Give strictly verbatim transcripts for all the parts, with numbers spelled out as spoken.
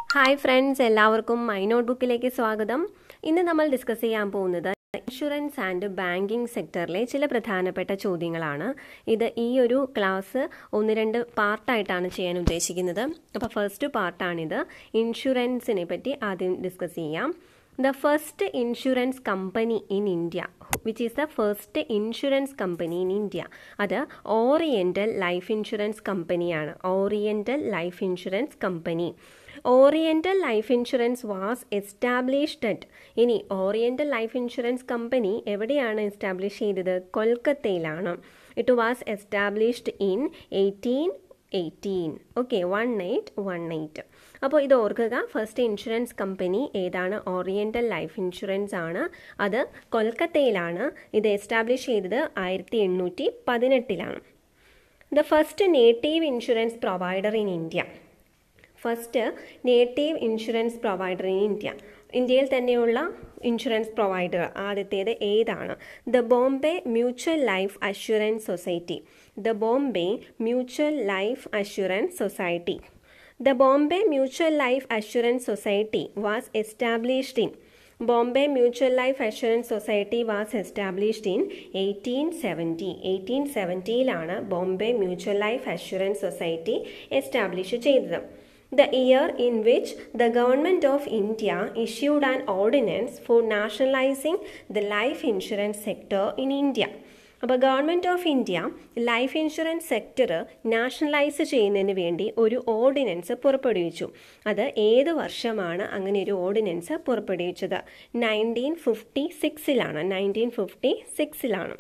Hi friends, എല്ലാവർക്കും my നോട്ട്ബുക്കിലേക്ക് സ്വാഗതം. ഇന്ന് നമ്മൾ ഡിസ്കസ് ചെയ്യാൻ പോകുന്നത് ഇൻഷുറൻസ് ആൻഡ് ബാങ്കിങ് സെക്ടറിലെ ചില പ്രധാനപ്പെട്ട ചോദ്യങ്ങളാണ്. ഇത് ഈ ഒരു ക്ലാസ് ഒന്ന് രണ്ട് പാർട്ടായിട്ടാണ് ചെയ്യാൻ ഉദ്ദേശിക്കുന്നത്. അപ്പോൾ ഫസ്റ്റ് പാർട്ടാണിത്. ഇൻഷുറൻസിനെ പറ്റി ആദ്യം ഡിസ്കസ് ചെയ്യാം. The first insurance company in India, which is the first insurance company in India, അത് ഓറിയന്റൽ ലൈഫ് ഇൻഷുറൻസ് കമ്പനിയാണ്. Oriental Life Insurance Company. Oriental Life Insurance was established at ഇനി ഓറിയന്റൽ ലൈഫ് ഇൻഷുറൻസ് കമ്പനി എവിടെയാണ് establish ചെയ്തത്? കൊൽക്കത്തയിലാണ്. It was established in eighteen eighteen okay one eight one eight അപ്പോൾ ഇത് ഓർക്കുക. First insurance company ഏതാണ്? Oriental Life Insurance ആണ്. അത് കൊൽക്കത്തയിലാണ്. ഇത് എസ്റ്റാബ്ലിഷ് ചെയ്തത് ആയിരത്തി എണ്ണൂറ്റി പതിനെട്ടിലാണ്. The first native insurance provider in India. First native insurance provider in India. ഇന്ത്യയിൽ തന്നെയുള്ള ഇൻഷുറൻസ് പ്രൊവൈഡർ ആദ്യത്തേത് ഏതാണ്? The Bombay Mutual Life Assurance Society. The Bombay Mutual Life Assurance Society. The Bombay Mutual Life Assurance Society was established in Bombay Mutual Life Assurance Society was established in eighteen seventy. eighteen seventy-ലാണ് Bombay Mutual Life Assurance Society establish ചെയ്തത്. The year in which the Government of India issued an ordinance for nationalizing the life insurance sector in India. അപ്പോൾ government of India life insurance sector nationalise ചെയ്യുന്നതിന് വേണ്ടി ഒരു ordinance പുറപ്പെടുവിച്ചു. അത് ഏത് വർഷമാണ് അങ്ങനെ ഒരു ഓർഡിനൻസ് പുറപ്പെടുവിച്ചത്? നയൻറ്റീൻ ഫിഫ്റ്റി സിക്സിലാണ് നയൻറ്റീൻ ഫിഫ്റ്റി സിക്സിലാണ്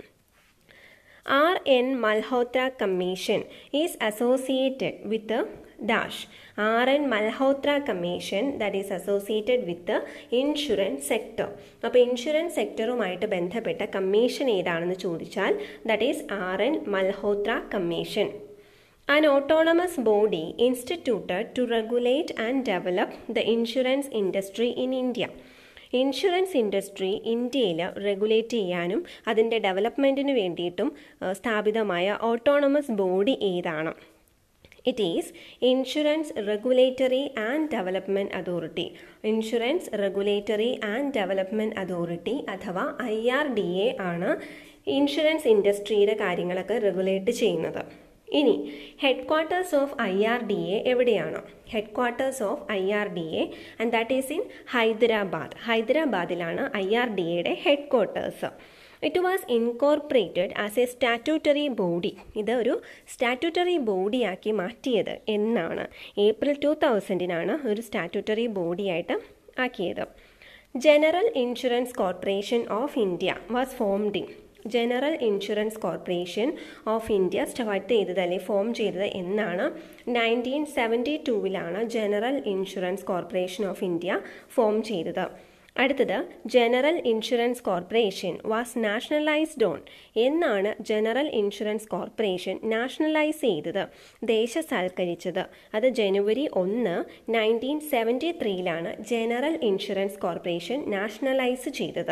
R N Malhotra Commission is associated with dash. R N Malhotra Commission that is associated with insurance sector. അപ്പോൾ ഇൻഷുറൻസ് സെക്ടറുമായിട്ട് ബന്ധപ്പെട്ട കമ്മീഷൻ ഏതാണെന്ന് ചോദിച്ചാൽ that is R N Malhotra Commission. An autonomous body instituted to regulate and develop the insurance industry in India. Insurance industry ഇന്ത്യയിൽ regulate ചെയ്യാനും അതിൻ്റെ ഡെവലപ്മെൻറ്റിന് വേണ്ടിയിട്ടും സ്ഥാപിതമായ ഓട്ടോണമസ് ബോഡി ഏതാണ്? It is insurance regulatory and development authority. Insurance regulatory and development authority അഥവാ I R D A ആണ് insurance ഇൻഡസ്ട്രിയുടെ കാര്യങ്ങളൊക്കെ റെഗുലേറ്റ് ചെയ്യുന്നത്. ഇനി headquarters of I R D A എവിടെയാണ്? Headquarters of I R D A and that is in Hyderabad. ഹൈദരാബാദിലാണ് I R D എയുടെ headquarters. It was incorporated as a statutory body. ഇത് ഒരു statutory ബോഡിയാക്കി മാറ്റിയത് എന്നാണ്? April to തൗസൻഡിനാണ് ഒരു statutory ബോഡിയായിട്ട് ആക്കിയത്. General Insurance Corporation of India was formed in General Insurance Corporation of India start ചെയ്തത് അല്ലെങ്കിൽ ഫോം ചെയ്തത് എന്നാണ്? നയൻറ്റീൻ സെവൻറ്റി ടൂവിലാണ് General Insurance Corporation of India form ചെയ്തത്. അടുത്തത് General Insurance Corporation was nationalised on എന്നാണ് ജനറൽ ഇൻഷുറൻസ് കോർപ്പറേഷൻ നാഷണലൈസ് ചെയ്തത്, ദേശസാൽക്കരിച്ചത്? അത് ജനുവരി ഒന്ന് നയൻറ്റീൻ സെവൻറ്റി ത്രീയിലാണ് ജനറൽ ഇൻഷുറൻസ് കോർപ്പറേഷൻ നാഷണലൈസ് ചെയ്തത്.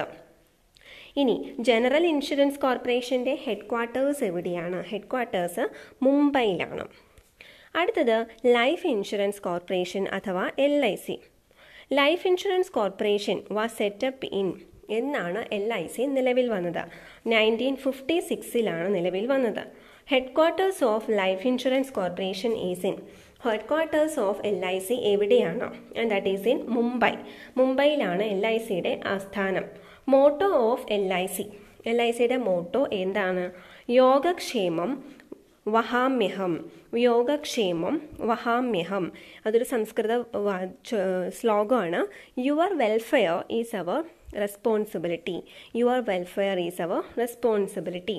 ഇനി ജനറൽ ഇൻഷുറൻസ് കോർപ്പറേഷൻ്റെ ഹെഡ് ക്വാർട്ടേഴ്സ് എവിടെയാണ്? ഹെഡ് ക്വാർട്ടേഴ്സ് മുംബൈയിലാണ്. അടുത്തത് ലൈഫ് ഇൻഷുറൻസ് കോർപ്പറേഷൻ അഥവാ L I C. Life Insurance Corporation was set up in എന്നാണ് എൽ ഐ സി നിലവിൽ വന്നത്? നയൻറ്റീൻ ഫിഫ്റ്റി സിക്സിലാണ് നിലവിൽ വന്നത്. Headquarters of Life Insurance Corporation is in headquarters of L I C എവിടെയാണ്? And that is in Mumbai. മുംബൈയിലാണ് L I സിയുടെ ആസ്ഥാനം. Motto of L I C. L I സിയുടെ മോട്ടോ എന്താണ്? യോഗക്ഷേമം വഹാമ്യഹം. യോഗക്ഷേമം വഹാമ്യഹം അതൊരു സംസ്കൃത ശ്ലോകമാണ്. Your welfare is our responsibility. Your welfare is our responsibility.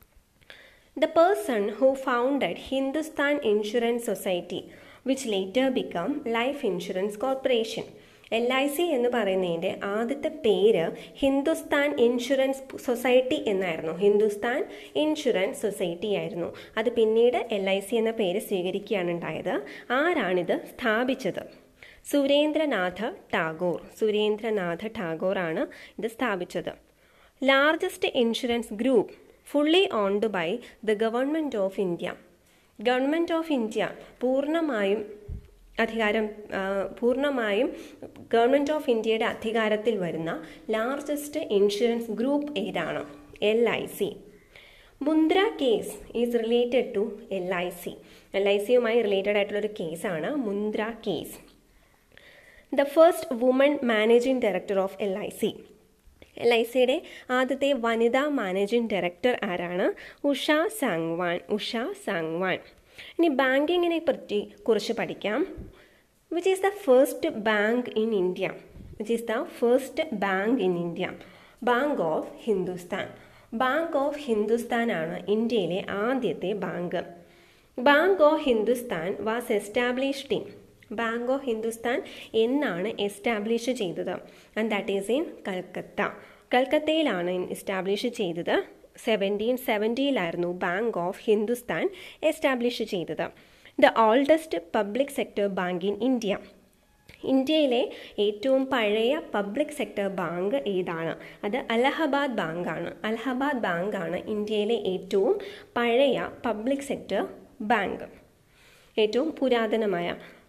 The person who founded Hindustan Insurance Society, which later became Life Insurance Corporation. L I C എന്ന് പറയുന്നതിൻ്റെ ആദ്യത്തെ പേര് ഹിന്ദുസ്ഥാൻ ഇൻഷുറൻസ് സൊസൈറ്റി എന്നായിരുന്നു. ഹിന്ദുസ്ഥാൻ ഇൻഷുറൻസ് സൊസൈറ്റി ആയിരുന്നു. അത് പിന്നീട് എൽ ഐ സി എന്ന പേര് സ്വീകരിക്കുകയാണ് ഉണ്ടായത്. ആരാണിത് സ്ഥാപിച്ചത്? സുരേന്ദ്രനാഥ ടാഗോർ. സുരേന്ദ്രനാഥ ടാഗോർ ആണ് ഇത് സ്ഥാപിച്ചത്. Largest insurance group fully owned by the government of India. Government of India പൂർണ്ണമായും അധികാരം പൂർണ്ണമായും ഗവൺമെൻറ് ഓഫ് ഇന്ത്യയുടെ അധികാരത്തിൽ വരുന്ന ലാർജസ്റ്റ് ഇൻഷുറൻസ് ഗ്രൂപ്പ് ഏതാണ്? L I C. Mundra case is related to L I C. L I സിയുമായി റിലേറ്റഡ് ആയിട്ടുള്ളൊരു കേസാണ് Mundra case. The first woman managing director of L I C. L I സിയുടെ ആദ്യത്തെ വനിതാ മാനേജിംഗ് ഡയറക്ടർ ആരാണ്? ഉഷ സാങ്വാൻ. ഉഷ സാങ്വാൻ. ഇനി ബാങ്കിങ്ങിനെ പറ്റി കുറിച്ച് പഠിക്കാം. Which is the first bank in India? Which is the first bank in India? Bank of Hindustan. Bank of Hindustan ആണ് ഇന്ത്യയിലെ ആദ്യത്തെ bank. Bank of Hindustan was established in. Bank of Hindustan എന്നാണ് എസ്റ്റാബ്ലിഷ് ചെയ്തത്? And that is in Calcutta. കൽക്കത്തയിലാണ് establish ചെയ്തത്. Seventeen സെവൻറ്റിയിലായിരുന്നു Bank of Hindustan establish ചെയ്തത്. The oldest public sector bank in India. ഇന്ത്യയിലെ ഏറ്റവും പഴയ പബ്ലിക് സെക്ടർ ബാങ്ക് ഏതാണ്? അത് അലഹബാദ് ബാങ്കാണ്. അലഹബാദ് ബാങ്കാണ് ഇന്ത്യയിലെ ഏറ്റവും പഴയ പബ്ലിക് സെക്ടർ ബാങ്ക്, ഏറ്റവും പുരാതനമായ.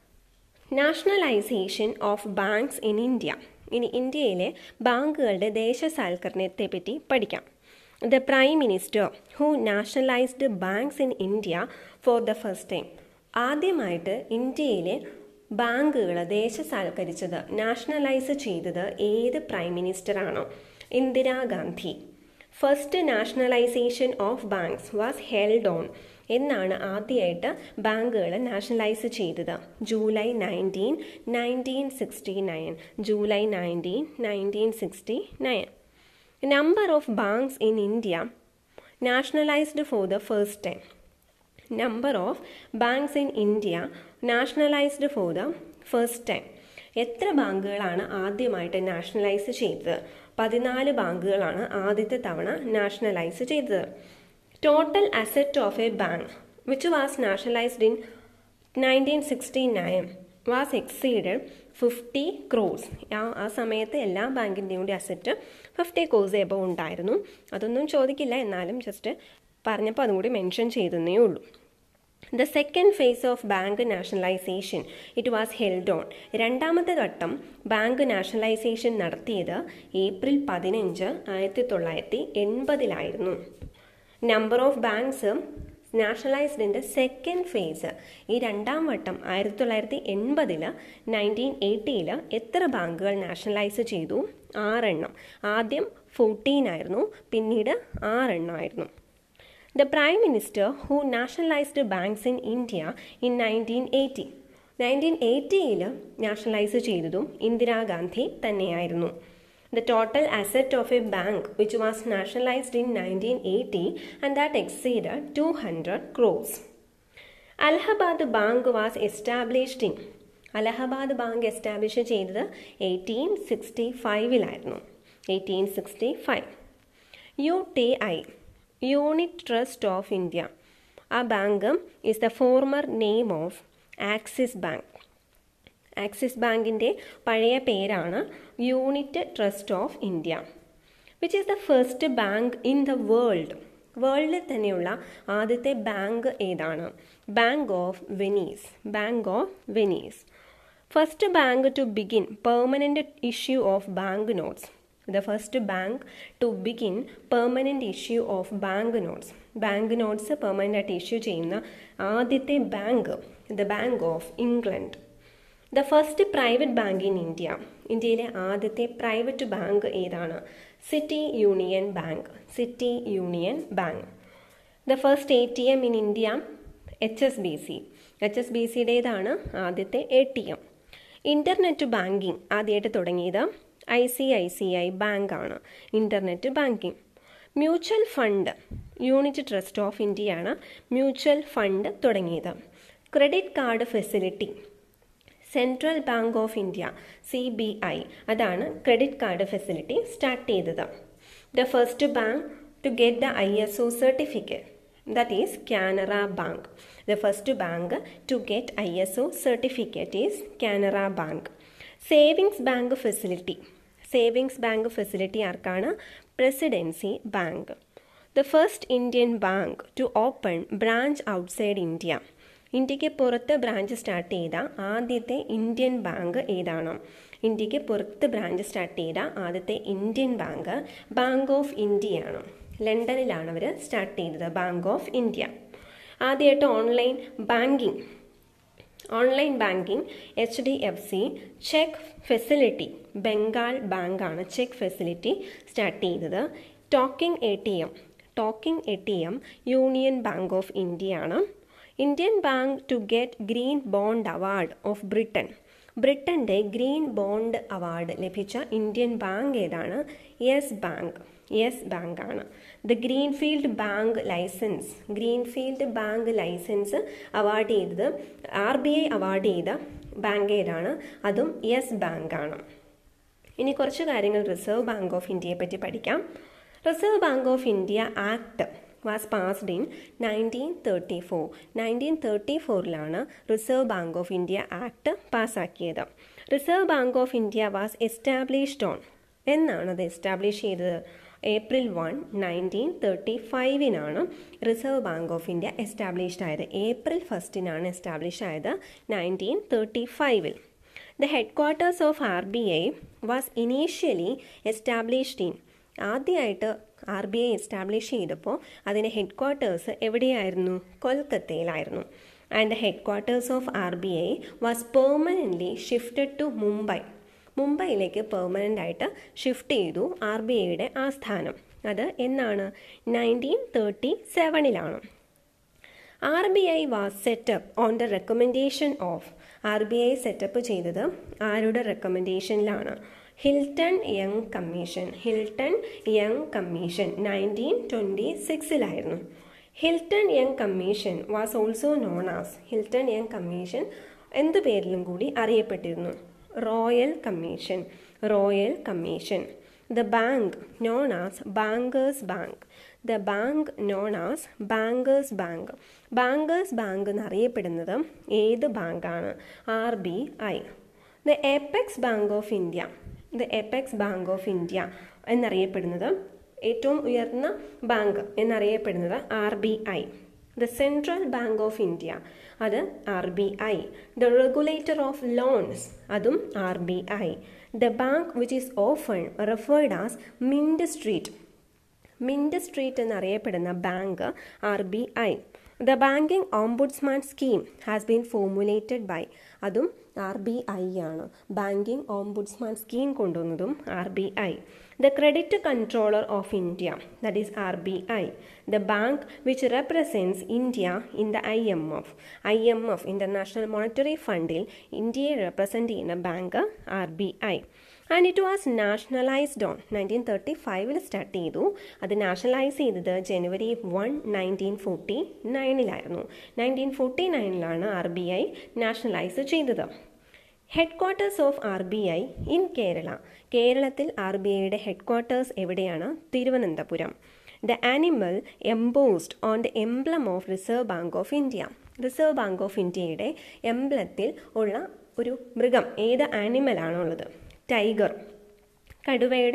Nationalisation of banks in India. ഇനി ഇന്ത്യയിലെ ബാങ്കുകളുടെ ദേശസാൽക്കരണത്തെ പറ്റി പഠിക്കാം. The Prime Minister who nationalized banks in India for the first time. ആദ്യമായിട്ട് ഇന്ത്യയിലെ ബാങ്കുകൾ ദേശസാൽക്കരിച്ചത്, നാഷണലൈസ് ചെയ്തത് ഏത് prime മിനിസ്റ്ററാണോ? Indira Gandhi. First nationalisation of banks was held on. എന്നാണ് ആദ്യമായിട്ട് ബാങ്കുകൾ നാഷണലൈസ് ചെയ്തത്? July nineteen nineteen sixty nine. July nineteen nineteen sixty nine. Number of banks in India nationalized for the first time. Number of banks in India nationalized for the first time. എത്ര ബാങ്കുകളാണ് ആദ്യമായിട്ട് nationalise ചെയ്തത്? പതിനാല് ബാങ്കുകളാണ് ആദ്യത്തെ തവണ nationalise ചെയ്തത്. Total asset of a bank which was nationalised in nineteen sixty nine was exceeded fifty crores. ആ ആ സമയത്ത് എല്ലാ ബാങ്കിൻ്റെയും കൂടി അസറ്റ് ഫിഫ്റ്റി ക്രോസ് എബവ് ഉണ്ടായിരുന്നു. അതൊന്നും ചോദിക്കില്ല, എന്നാലും ജസ്റ്റ് പറഞ്ഞപ്പോൾ അതും കൂടി മെൻഷൻ ചെയ്തേ ഉള്ളൂ. The second phase of bank nationalisation it was held on. രണ്ടാമത്തെ ഘട്ടം ബാങ്ക് നാഷണലൈസേഷൻ നടത്തിയത് ഏപ്രിൽ പതിനഞ്ച് ആയിരത്തി തൊള്ളായിരത്തി എൺപതിലായിരുന്നു. Number of banks nationalised in the second phase. ഈ രണ്ടാം വട്ടം ആയിരത്തി തൊള്ളായിരത്തി എൺപതിൽ നയൻറ്റീൻ എയ്റ്റിയിൽ എത്ര ബാങ്കുകൾ നാഷണലൈസ് ചെയ്തു? ആറെണ്ണം. ആദ്യം ഫോർട്ടീൻ ആയിരുന്നു, പിന്നീട് ആറെണ്ണം ആയിരുന്നു. The prime minister who nationalised banks in India in nineteen eighty. Nineteen എയ്റ്റിയിൽ nationalise ചെയ്തതും ഇന്ദിരാഗാന്ധി തന്നെയായിരുന്നു. The total asset of a bank which was nationalized in nineteen eighty and that exceeded two hundred crores. Allahabad Bank was established in. Allahabad Bank established ചെയ്തത് eighteen sixty ഫൈവിലായിരുന്നു. Eighteen sixty five. U T I, Unit Trust of India. ആ bank is the former name of Axis Bank. Axis ബാങ്കിൻ്റെ പഴയ പേരാണ് Unit Trust of India. Which is the first bank in the world. വേൾഡിൽ തന്നെയുള്ള ആദ്യത്തെ bank ഏതാണ്? Bank of Venice. Bank of Venice. First bank to begin permanent issue of bank notes. The first bank to begin permanent issue of bank notes. Bank notes permanent ആയിട്ട് issue ചെയ്യുന്ന ആദ്യത്തെ bank the Bank of England. The first private bank in India. ഇന്ത്യയിലെ ആദ്യത്തെ private bank ഏതാണ്? City Union Bank. City Union Bank. The first A T M in India H S B C. H S B സിയുടേതാണ് ആദ്യത്തെ A T M. Internet banking ആദ്യമായിട്ട് തുടങ്ങിയത് I C I C I ബാങ്കാണ്. Internet banking. Mutual fund, Unit Trust of ഇന്ത്യയാണ് mutual fund തുടങ്ങിയത്. Credit card facility Central bank of India C B I അതാണ് credit card facility start ചെയ്തത്. The first bank to get the I S O certificate that is Canara Bank. The first bank to get I S O certificate is Canara Bank. Savings bank facility. Savings bank facility ആർക്കാണ്? Presidency Bank. The first Indian bank to open branch outside India. ഇന്ത്യക്ക് പുറത്ത് branch start ചെയ്ത ആദ്യത്തെ Indian bank ഏതാണ്? ഇന്ത്യക്ക് പുറത്ത് branch start ചെയ്ത ആദ്യത്തെ ഇന്ത്യൻ ബാങ്ക് ബാങ്ക് ഓഫ് ഇന്ത്യയാണ്. ലണ്ടനിലാണ് അവർ സ്റ്റാർട്ട് ചെയ്തത്, ബാങ്ക് ഓഫ് ഇന്ത്യ. ആദ്യമായിട്ട് online banking online banking H D F C cheque facility, Bengal ബാങ്കാണ് ചെക്ക് ഫെസിലിറ്റി സ്റ്റാർട്ട് ചെയ്തത്. Talking A T M talking A T M Union Bank of ഇന്ത്യയാണ്. Indian bank to get green bond award of Britain ബ്രിട്ടൻ്റെ green bond award ലഭിച്ച Indian bank ഏതാണ്? Yes Bank Yes Bank ആണ്. The greenfield bank licence greenfield bank licence award ചെയ്തത് R B I award ചെയ്ത bank ഏതാണ്? അതും yes Bank ആണ്. ഇനി കുറച്ച് കാര്യങ്ങൾ റിസർവ് ബാങ്ക് ഓഫ് ഇന്ത്യയെ പറ്റി പഠിക്കാം. Reserve Bank of India Act was passed in nineteen thirty four nineteen thirty ഫോറിലാണ് Reserve Bank of India Act പാസ്സാക്കിയത്. Reserve Bank of India was established on എന്നാണ് അത് എസ്റ്റാബ്ലിഷ് ചെയ്തത്? ഏപ്രിൽ വൺ നയൻറ്റീൻ തേർട്ടി ഫൈവിനാണ് Reserve Bank of India established ആയത്. April ഫസ്റ്റിനാണ് establish ആയത് nineteen thirty ഫൈവിൽ. The headquarters of R B I was initially established in ആദ്യമായിട്ട് R B I establish ചെയ്തപ്പോൾ അതിൻ്റെ ഹെഡ് ക്വാർട്ടേഴ്സ് എവിടെയായിരുന്നു? കൊൽക്കത്തയിലായിരുന്നു. And the headquarters of R B I was permanently shifted to Mumbai മുംബൈയിലേക്ക് permanent ആയിട്ട് shift ചെയ്തു R B ഐയുടെ ആസ്ഥാനം. അത് എന്നാണ്? നയൻറ്റീൻ തേർട്ടി സെവനിലാണ്. R B I was set up on the recommendation of R B I setup ചെയ്തത് ആരുടെ റെക്കമെൻഡേഷനിലാണ്? Hilton Young Commission Hilton Young Commission nineteen twenty സിക്സിലായിരുന്നു. Hilton Young Commission was also known as Hilton Young Commission എന്ത് പേരിലും കൂടി അറിയപ്പെട്ടിരുന്നു? Royal Commission Royal Commission. The bank known as bankers bank the bank known as bankers bank bankers bank എന്നറിയപ്പെടുന്നത് ഏത് ബാങ്കാണ്? R B I. The apex bank of India the apex bank of India എന്നറിയപ്പെടുന്നത് ഏറ്റവും ഉയർന്ന bank എന്നറിയപ്പെടുന്നത് R B I. The central bank of India അത് R B I. The regulator of loans അതും R B I. The bank which is often referred as Mint Street Mint Street എന്നറിയപ്പെടുന്ന bank R B I. The banking ombudsman scheme has been formulated by അതും R B I ആണ്. Banking ombudsman scheme കൊണ്ടുവന്നതും R B I. The credit controller of India that is R B I. The bank which represents India in the I M F I M F international monetary ഫണ്ടിൽ ഇന്ത്യയെ represent ചെയ്യുന്ന bank R B I. And it was nationalised on nineteen thirty ഫൈവിൽ start ചെയ്തു. അത് nationalise ചെയ്തത് January one nineteen forty നയനിലായിരുന്നു. Nineteen forty നയനിലാണ് R B I nationalise ചെയ്തത്. Headquarters of R B I in Kerala കേരളത്തിൽ R B ഐയുടെ headquarters എവിടെയാണ്? Thiruvananthapuram. The animal embossed on the emblem of Reserve Bank of India Reserve Bank of ഇന്ത്യയുടെ എംബ്ലത്തിൽ ഉള്ള ഒരു മൃഗം ഏത് ആനിമലാണുള്ളത്? ടൈഗർ കടുവയുടെ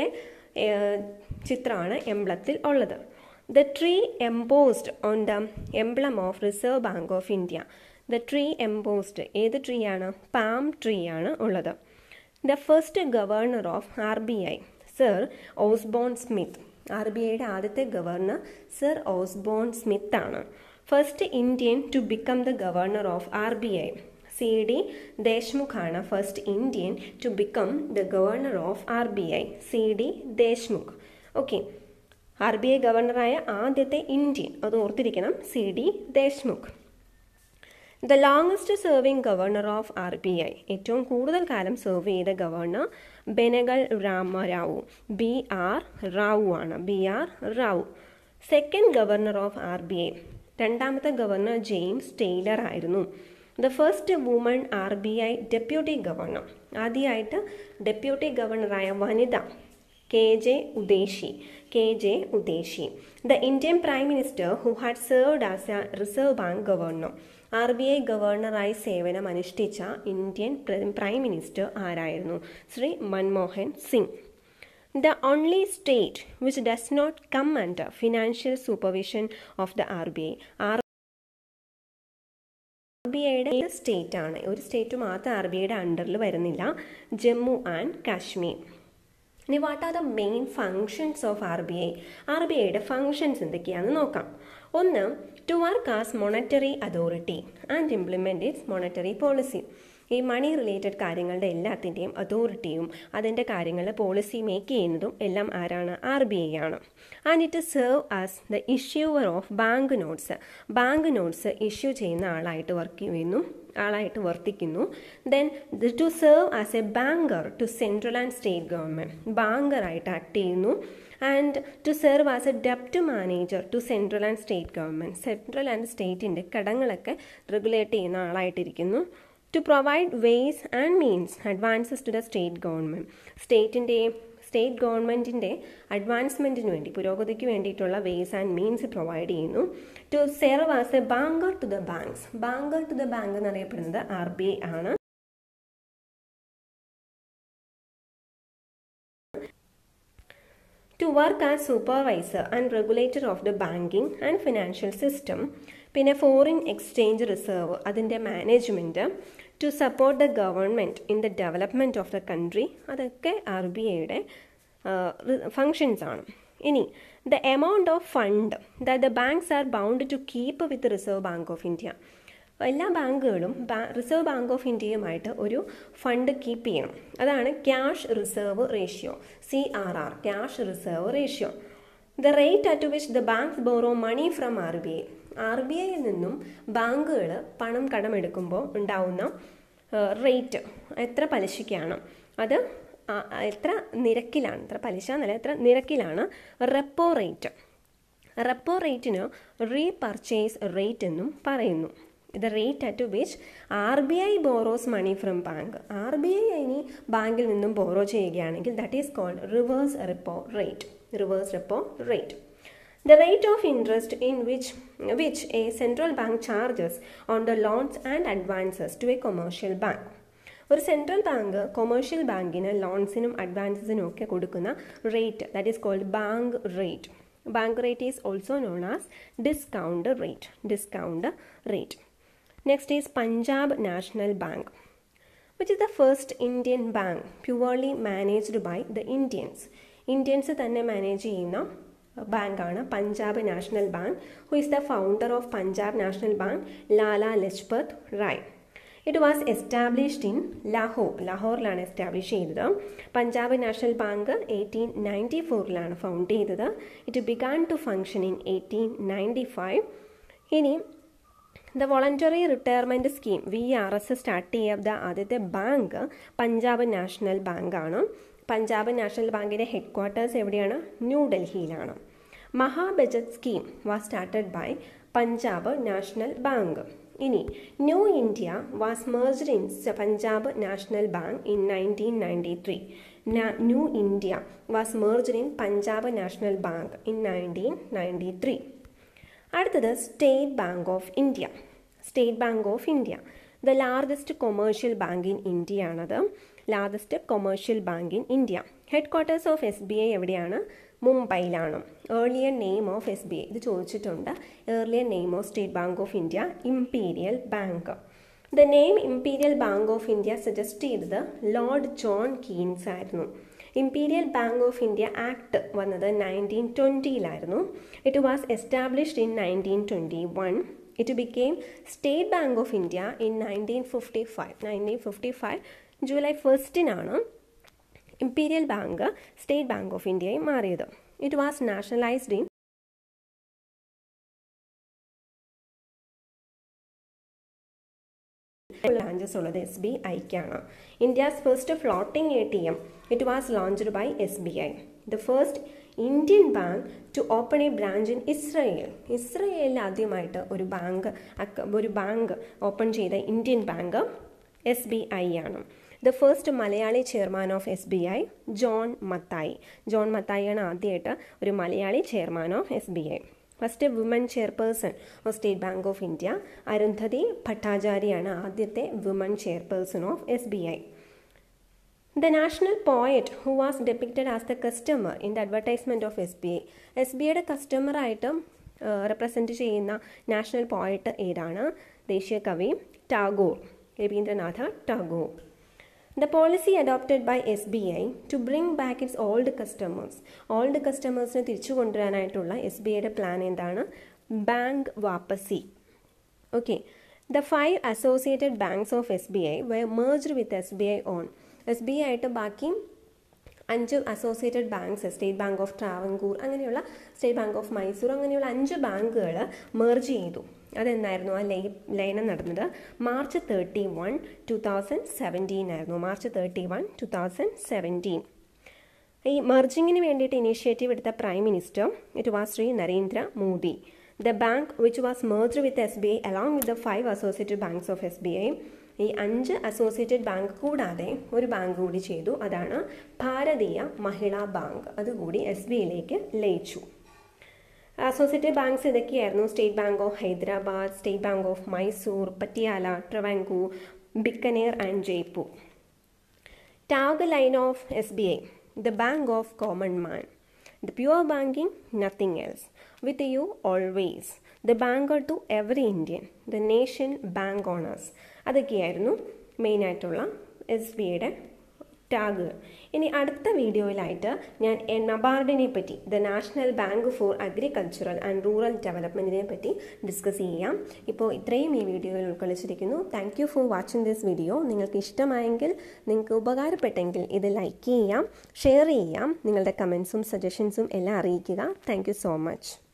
ചിത്രമാണ് എംബ്ലത്തിൽ ഉള്ളത്. The tree embossed on the emblem of Reserve Bank of India the tree embossed ഏത് ട്രീ ആണ്? പാം ട്രീ ആണ് ഉള്ളത്. The first governor of R B I Sir Osborne Smith R B ഐയുടെ ആദ്യത്തെ ഗവർണർ സർ ഓസ്ബോൺ സ്മിത്ത് ആണ്. First Indian to become the governor of R B I C D Deshmukh ആണ് first Indian to become the governor of R B I C D Deshmukh. Okay, R B I ഗവർണറായ ആദ്യത്തെ Indian അത് ഓർത്തിരിക്കണം, C D Deshmukh. The longest serving governor of R B I ഏറ്റവും കൂടുതൽ കാലം serve ചെയ്ത governor Benegal Rama Rau B R Rau ആണ് B R Rau. Second governor of R B I രണ്ടാമത്തെ ഗവർണർ ജെയിംസ് ടെയ്ലർ ആയിരുന്നു. The first woman R B I deputy governor ആദ്യമായിട്ട് deputy ഗവർണറായ വനിത K J Udeshi K J Udeshi. The Indian prime minister who had served as a Reserve Bank governor R B I ഗവർണറായി സേവനം അനുഷ്ഠിച്ച Indian prime minister ആരായിരുന്നു? Shri Manmohan Singh. The only state which does not come under financial supervision of the R B I B ഐയുടെ state ആണ്, ഒരു state മാത്രം R B ഐയുടെ അണ്ടറിൽ വരുന്നില്ല, ജമ്മു ആൻഡ് കാശ്മീർ. ഇനി what are the main functions of R B I? R B ഐയുടെ functions എന്തൊക്കെയാണെന്ന് നോക്കാം. ഒന്ന്, to work as monetary authority and implement its monetary policy. ഈ മണി റിലേറ്റഡ് കാര്യങ്ങളുടെ എല്ലാത്തിൻ്റെയും അതോറിറ്റിയും അതിൻ്റെ കാര്യങ്ങൾ പോളിസി മേക്ക് ചെയ്യുന്നതും എല്ലാം ആരാണ്? ആർ ബി ഐ ആണ്. And it serve as the issuer of bank notes. Bank notes issue ചെയ്യുന്ന ആളായിട്ട് വർക്ക് ചെയ്യുന്നു ആളായിട്ട് വർത്തിക്കുന്നു. Then to serve as a banker to central and state government. ബാങ്കറായിട്ട് ആക്ട് ചെയ്യുന്നു. And to serve as a ഡെപ്റ്റ് manager to central and state government. Central and സ്റ്റേറ്റിൻ്റെ കടങ്ങളൊക്കെ റെഗുലേറ്റ് ചെയ്യുന്ന ആളായിട്ടിരിക്കുന്നു. To provide ways and means advances to the state government. സ്റ്റേറ്റിൻ്റെ state ഗവൺമെൻറ്റിൻ്റെ അഡ്വാൻസ്മെൻറ്റിന് വേണ്ടി, പുരോഗതിക്ക് വേണ്ടിയിട്ടുള്ള വേസ് ആൻഡ് മീൻസ് പ്രൊവൈഡ് ചെയ്യുന്നു. To serve as a banker to the banks. Banker to the bank എന്നറിയപ്പെടുന്നത് ആർ ബി ഐ ആണ്. To work as supervisor and regulator of the banking and financial system. പിന്നെ foreign exchange reserve, അതിൻ്റെ management. To support the government in the development of the country. അതൊക്കെ R B ഐയുടെ functions ആണ്. ഇനി the amount of fund that the banks are bound to keep with Reserve Bank of India. എല്ലാ ബാങ്കുകളും reserve Bank of ഇന്ത്യയുമായിട്ട് ഒരു fund keep ചെയ്യണം. അതാണ് cash reserve ratio, C R R, cash reserve ratio. The rate at which the banks borrow money from R B I. R B ഐയിൽ നിന്നും ബാങ്കുകൾ പണം കടമെടുക്കുമ്പോൾ ഉണ്ടാവുന്ന റേറ്റ്, എത്ര പലിശയ്ക്കാണ്, അത് എത്ര നിരക്കിലാണ്, എത്ര പലിശ എന്നല്ല, എത്ര നിരക്കിലാണ് റെപ്പോ റേറ്റ്. റെപ്പോ റേറ്റിന് റീപർച്ചേസ് റേറ്റ് എന്നും പറയുന്നു. The rate at which R B I borrows money from bank. R B I ഇനി ബാങ്കിൽ നിന്നും ബോറോ ചെയ്യുകയാണെങ്കിൽ that is called reverse repo rate. Reverse repo rate. The rate of interest in which, which a central bank charges on the loans and advances to a commercial bank. ഒരു central bank commercial ബാങ്കിന് ലോൺസിനും അഡ്വാൻസിനും ഒക്കെ കൊടുക്കുന്ന rate, that is called bank rate. Bank rate is also known as discount rate. Discount rate. Next is Punjab National Bank, which is the first Indian bank purely managed by the Indians. Indians തന്നെ manage ചെയ്യുന്ന ബാങ്കാണ് Punjab National Bank. Who is the founder of Punjab National Bank? Lala Lajpat Rai. It was established in Lahore. ലാഹോറിലാണ് establish ചെയ്തത്. Punjab National Bank eighteen ninety ഫോറിലാണ് found ചെയ്തത്. It began to function in eighteen ninety five. ഇനി the voluntary retirement scheme V R S start ചെയ്ത ആദ്യത്തെ bank Punjab National ബാങ്കാണ്. Punjab National ബാങ്കിൻ്റെ headquarters എവിടെയാണ്? ന്യൂഡൽഹിയിലാണ്. മഹാ budget scheme was started by Punjab National Bank. ഇനി New India was merged in Punjab National Bank in nineteen ninety three. New India was merged in Punjab National Bank in nineteen ninety three. അടുത്തത് State Bank of India. State Bank of India the largest commercial bank in India ആണത്. Largest commercial bank in India. Headquarters of S B I എവിടെയാണ്? മുംബൈയിലാണ്. Earlier name of S B I ഇത് ചോദിച്ചിട്ടുണ്ട്. Earlier name of State Bank of India Imperial Bank. The name Imperial Bank of India suggest ചെയ്തത് Lord John Keynes ആയിരുന്നു. Imperial Bank of India act വന്നത് nineteen ട്വൻറ്റിയിലായിരുന്നു. It was established in nineteen twenty one. It became State Bank of India in nineteen fifty five. Nineteen fifty five July ഫസ്റ്റിനാണ് Imperial Bank State Bank of ഇന്ത്യയായി മാറിയത്. It was nationalised in branches ഉള്ളത് S B ഐക്കാണ്. India's first floating A T M it was launched by S B I. The first Indian bank to open a branch in Israel. ഇസ്രയേലിൽ ആദ്യമായിട്ട് ഒരു bank ഒരു bank open ചെയ്ത Indian bank S B I ആണ്. The first Malayali chairman of S B I John Mathai. John മത്തായിയാണ് ആദ്യമായിട്ട് ഒരു Malayali chairman of S B I. First woman chairperson of State Bank of India Arundhati ഭട്ടാചാര്യയാണ് ആദ്യത്തെ woman chairperson of S B I. The national poet who was depicted as the customer in the advertisement of S B I. S B ഐയുടെ കസ്റ്റമറായിട്ട് represent ചെയ്യുന്ന national poet ഏതാണ്? ദേശീയ കവി Tagore. Rabindranath Tagore. The policy adopted by S B I to bring back its old customers. Old customers ne തിരിച്ചു കൊണ്ടുവരാനായിട്ടുള്ള S B ഐയുടെ plan എന്താണ്? Bank Wapsi. Okay. The five associated banks of S B I were merged with S B I own. S B I ആയിട്ട് ബാക്കി അഞ്ച് associated banks, State Bank of Travancore, അങ്ങനെയുള്ള State Bank of Mysore, അങ്ങനെയുള്ള അഞ്ച് ബാങ്കുകൾ merge ചെയ്തു. അതെന്നായിരുന്നു ആ ലയ ലയനം നടന്നത്? March thirty one two thousand seventeen ആയിരുന്നു. March thirty one two thousand seventeen. ഈ മെർജിങ്ങിന് വേണ്ടിയിട്ട് ഇനീഷ്യേറ്റീവ് എടുത്ത prime minister it was Shri Narendra Modi. The bank which was merged with S B I along with the five associated banks of S B I, ഈ അഞ്ച് associated bank കൂടാതെ ഒരു bank കൂടി ചെയ്തു. അതാണ് ഭാരതീയ മഹിളാ ബാങ്ക്. അതുകൂടി എസ് ബി ഐയിലേക്ക് ലയിച്ചു. അസോസിയേറ്റഡ് ബാങ്ക്സ് ഇതൊക്കെയായിരുന്നു: State Bank of Hyderabad, State Bank of Mysore, Patiala, Travancore, Bikaner and Jaipur. Tagline of S B I: the bank of common man. The pure banking, nothing else. With you always. The banker to every Indian. The nation bank owners. അതൊക്കെയായിരുന്നു മെയിനായിട്ടുള്ള S B ഐയുടെ tag. ഇനി അടുത്ത വീഡിയോയിലായിട്ട് ഞാൻ നബാർഡിനെ പറ്റി, the National Bank for Agricultural and Rural ഡെവലപ്മെൻറ്റിനെ പറ്റി ഡിസ്കസ് ചെയ്യാം. ഇപ്പോൾ ഇത്രയും ഈ വീഡിയോയിൽ ഉൾക്കൊള്ളിച്ചിരിക്കുന്നു. Thank you for watching this video. നിങ്ങൾക്ക് ഇഷ്ടമായെങ്കിൽ, നിങ്ങൾക്ക് ഉപകാരപ്പെട്ടെങ്കിൽ ഇത് ലൈക്ക് ചെയ്യാം, ഷെയർ ചെയ്യാം, നിങ്ങളുടെ കമൻസും സജഷൻസും എല്ലാം അറിയിക്കുക. Thank you so much.